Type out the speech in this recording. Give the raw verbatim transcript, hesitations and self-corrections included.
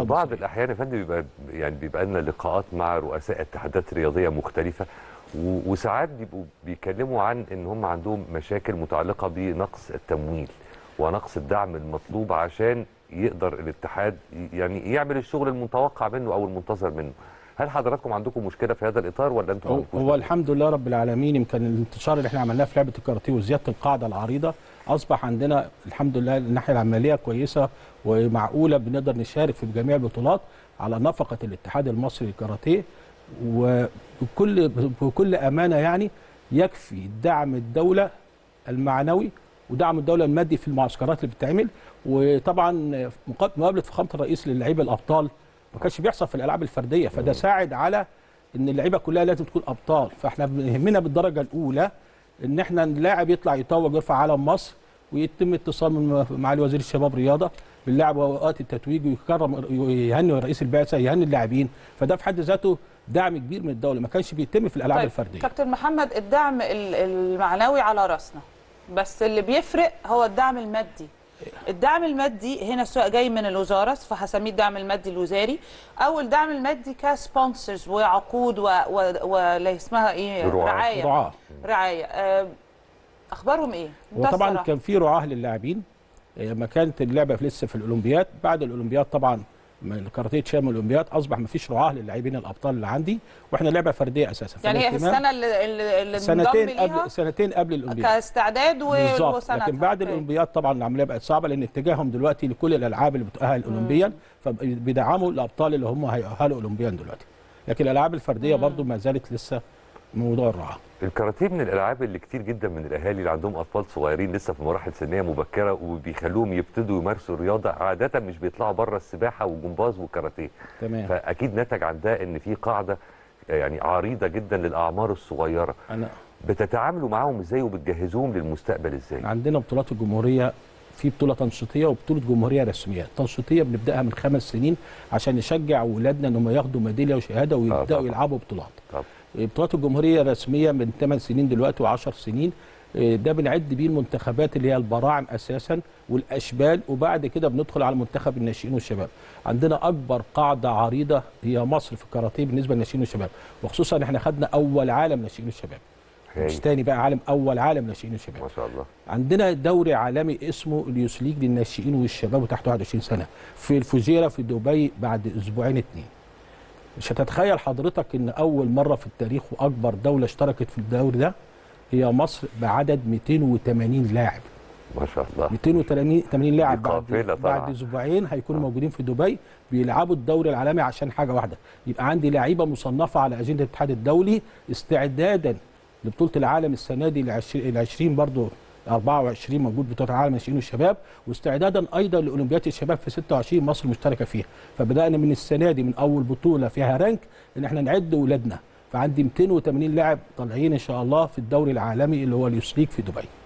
المنطقه بعض المصريه. الاحيان يا فندم بيبقى يعني بيبقى لنا لقاءات مع رؤساء اتحادات رياضيه مختلفه، وساعات بيبقوا بيتكلموا عن ان هم عندهم مشاكل متعلقه بنقص التمويل ونقص الدعم المطلوب عشان يقدر الاتحاد يعني يعمل الشغل المتوقع منه او المنتظر منه. هل حضراتكم عندكم مشكله في هذا الاطار ولا انتم ما عندكوش؟ هو الحمد لله رب العالمين، يمكن الانتشار اللي احنا عملناه في لعبه الكاراتيه وزياده القاعده العريضه اصبح عندنا الحمد لله الناحيه العمليه كويسه ومعقوله، بنقدر نشارك في جميع البطولات على نفقه الاتحاد المصري للكاراتيه. وبكل بكل امانه يعني يكفي دعم الدوله المعنوي ودعم الدوله المادي في المعسكرات اللي بتتعمل. وطبعا مقابله فخامه الرئيس للاعيبه الابطال ما كانش بيحصل في الالعاب الفرديه، فده ساعد على ان اللعيبه كلها لازم تكون ابطال. فاحنا بيهمنا بالدرجه الاولى ان احنا اللاعب يطلع يتوج ويرفع علم مصر، ويتم اتصال مع وزير الشباب رياضه باللاعب واوقات التتويج، ويكرم يهني رئيس البعثه يهني اللاعبين. فده في حد ذاته دعم كبير من الدوله ما كانش بيتم في الالعاب طيب الفرديه. كابتن محمد، الدعم المعنوي على راسنا، بس اللي بيفرق هو الدعم المادي. الدعم المادي هنا سواء جاي من الوزاره فهسميه الدعم المادي الوزاري، او الدعم المادي كسبونسرز وعقود ولا اسمها ايه، رعايه رعاه رعايه. اخبارهم ايه؟ وطبعا كان في رعاه للاعبين لما كانت اللعبه لسه في الاولمبياد. بعد الاولمبياد طبعا الكاراتيه اتشال من الاولمبياد، اصبح ما فيش رعاه للاعبين الابطال اللي عندي، واحنا لعبه فرديه اساسا. يعني هي في السنه اللي اللي سنتين قبل سنتين قبل الاولمبياد كاستعداد وسنه. لكن بعد الاولمبياد طبعا العمليه بقت صعبه، لان اتجاههم دلوقتي لكل الالعاب اللي بتؤهل اولمبيا، فبيدعموا الابطال اللي هم هيؤهلوا اولمبيا دلوقتي. لكن الالعاب الفرديه برضو ما زالت لسه موضوع الرعاه. الكاراتيه من الالعاب اللي كتير جدا من الاهالي اللي عندهم اطفال صغيرين لسه في مراحل سنيه مبكره وبيخلوهم يبتدوا يمارسوا الرياضه، عاده مش بيطلعوا بره السباحه والجمباز والكاراتيه. تمام. فاكيد نتج عن ده ان في قاعده يعني عريضه جدا للاعمار الصغيره. أنا بتتعاملوا معاهم ازاي وبتجهزوهم للمستقبل ازاي؟ عندنا بطولات الجمهوريه، في بطوله تنشيطيه وبطوله جمهوريه رسميه. تنشيطيه بنبداها من خمس سنين عشان نشجع اولادنا انهم ياخدوا ميداليه وشهاده ويبداوا آه يلعبوا بطولات. طبعا. بطولات الجمهوريه الرسميه من ثمان سنين دلوقتي وعشر سنين، ده بنعد بيه المنتخبات اللي هي البراعم اساسا والاشبال، وبعد كده بندخل على منتخب الناشئين والشباب. عندنا اكبر قاعده عريضه هي مصر في الكاراتيه بالنسبه للناشئين والشباب، وخصوصا احنا خدنا اول عالم ناشئين والشباب، مش تاني بقى، عالم اول عالم ناشئين والشباب ما شاء الله. عندنا دوري عالمي اسمه اليوث ليج للناشئين والشباب وتحت واحد وعشرين سنه في الفجيره في دبي بعد اسبوعين اتنين. مش هتتخيل حضرتك ان اول مره في التاريخ واكبر دوله اشتركت في الدوري ده هي مصر بعدد مئتين وثمانين لاعب. ما شاء الله. مئتين وثمانين لاعب بعد بعد اسبوعين هيكونوا آه. موجودين في دبي بيلعبوا الدوري العالمي عشان حاجه واحده، يبقى عندي لعيبه مصنفه على اجنده الاتحاد الدولي استعدادا لبطوله العالم السنه دي ال عشرين برضه أربعة وعشرين موجود بطوله العالم الناشئين والشباب، واستعدادا ايضا لاولمبياد الشباب في ستة وعشرين مصر مشتركه فيها. فبدانا من السنه دي من اول بطوله فيها رانك ان احنا نعد اولادنا، فعندي مئتين وثمانين لاعب طالعين ان شاء الله في الدوري العالمي اللي هو اليوث ليج في دبي.